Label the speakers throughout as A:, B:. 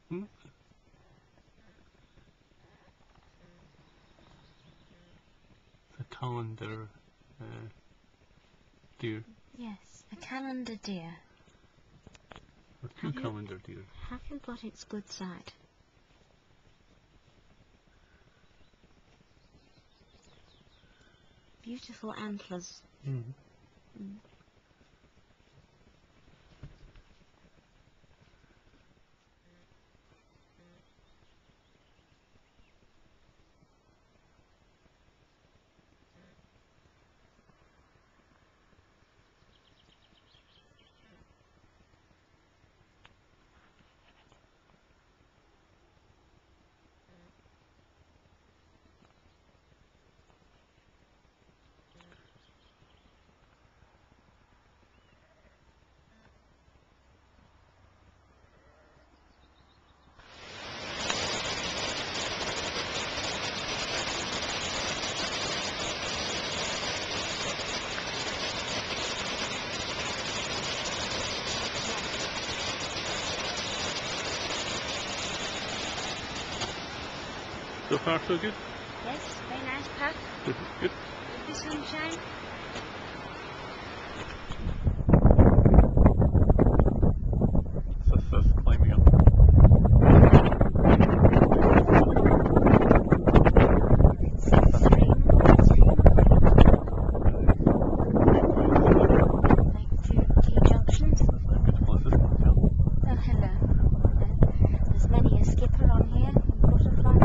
A: Hmm? It's a calendar deer.
B: Yes, a calendar deer.
A: Or two calendar deer.
B: Have you got its good side? Beautiful antlers.
A: Mm-hmm.
B: Mm.
A: So far so good?
B: Yes, very nice path.
A: Good.
B: With the sunshine.
A: That's climbing up.
B: Like two T-junctions. Oh, hello. There's many a skipper on here and butterfly.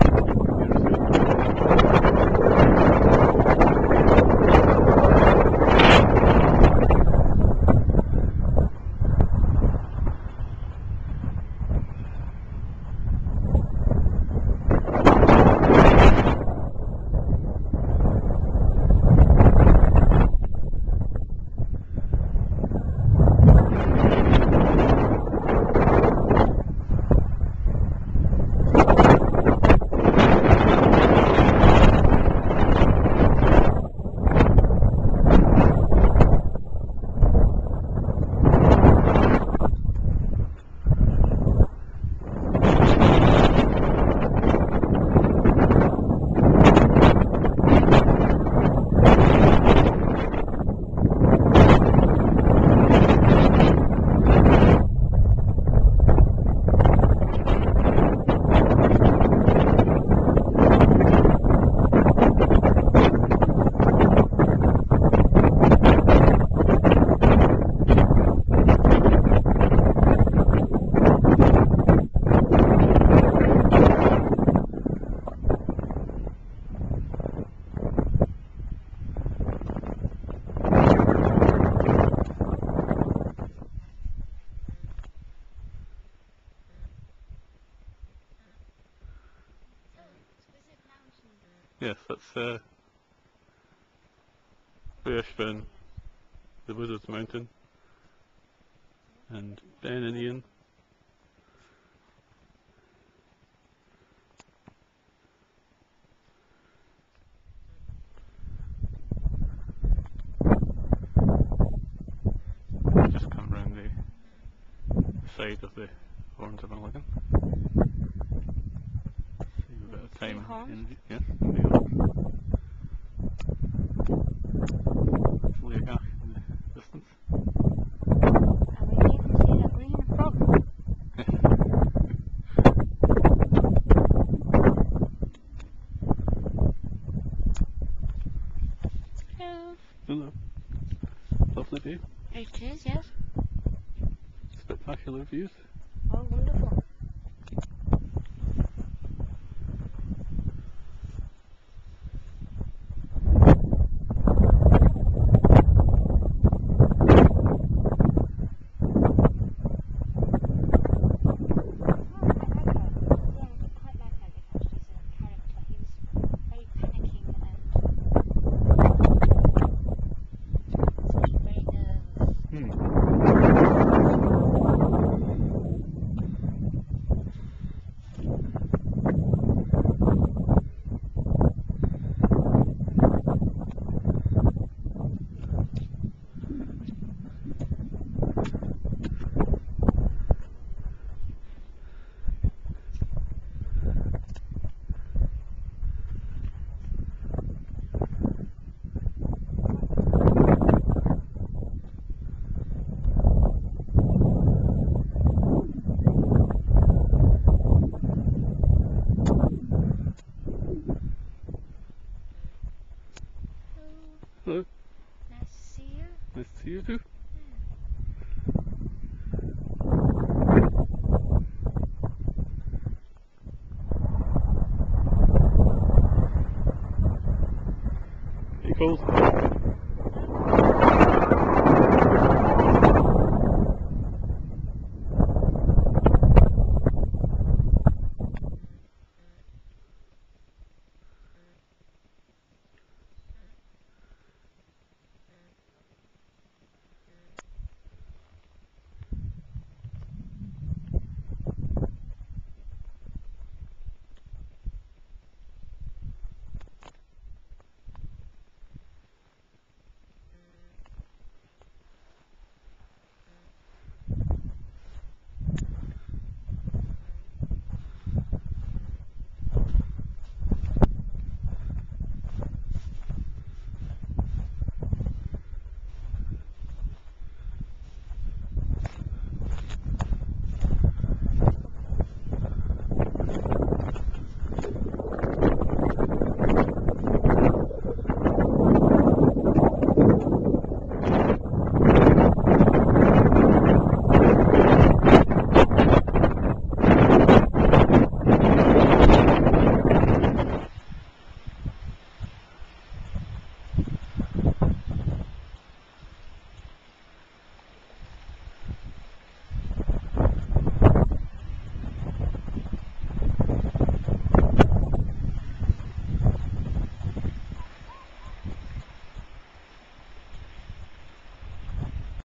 A: Yes, that's Ashburn, the Wizard's Mountain, and Ben and Ian. Just come round the side of the horns of Alligin. See a bit of time. Yes, the horns. Hopefully a half in the distance.
B: And we even see a green frog. Hello.
A: Hello. Lovely day.
B: It is, yes.
A: Spectacular views.
B: Oh, wonderful.
A: Hmm.